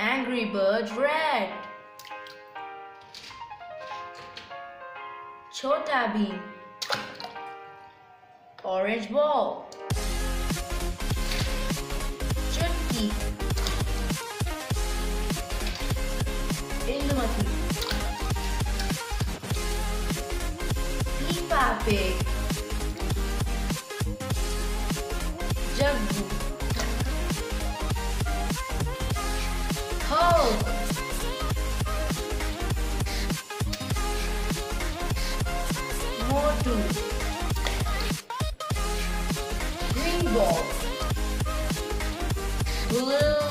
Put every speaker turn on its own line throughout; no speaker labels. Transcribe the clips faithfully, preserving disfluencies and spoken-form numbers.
Angry Bird red. Chhota Bheem. Orange ball. Chutki. Indumati. Peppa Pig. Jaggu. Hulk. Motu. Green ball. Blue.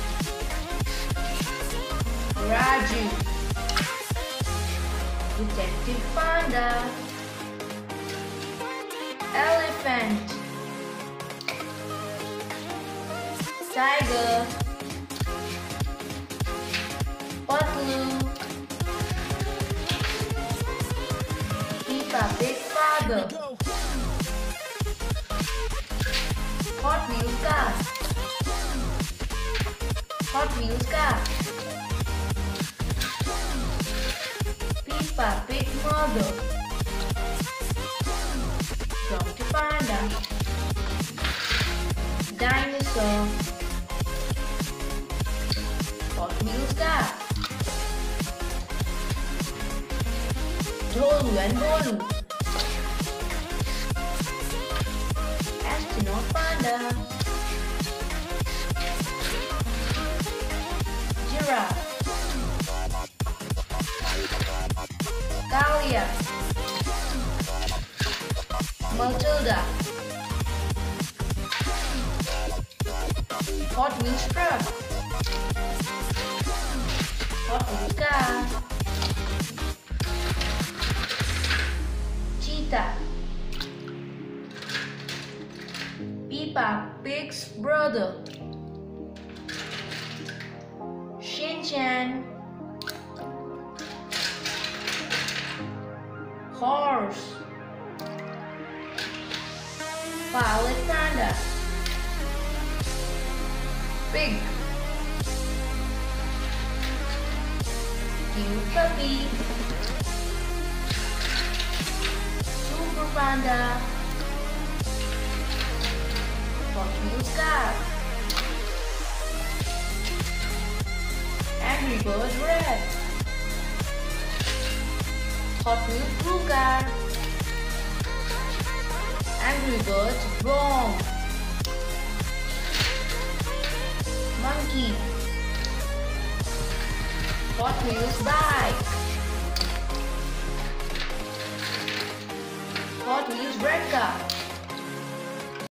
Raju. Detective Panda. Elephant. Tiger. Patlu. Peppa Pig father. Hot Wheels car. Hot Wheels car. Peppa Pig mother. Doctor Panda. Dinosaur. Hot Wheels car. Dholu and Bolu. Astronaut Panda. Giraffe. Kalia. Matilda. Hot Wheels truck. Hot Wheels car. Cheetah. Peppa Pig's brother. Shin Chan. Horse. Violet Panda. Pig. Cute puppy. Super Panda. Hot Wheels car. Angry Bird red. Hot Wheels blue car. Angry Bird brown. Monkey. Hot Wheels bike. Hot Wheels red car.